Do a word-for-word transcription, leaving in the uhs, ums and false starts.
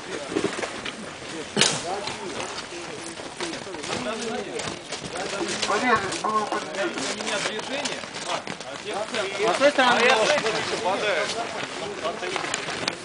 Порезать было бы две. У меня движение. А с той стороны.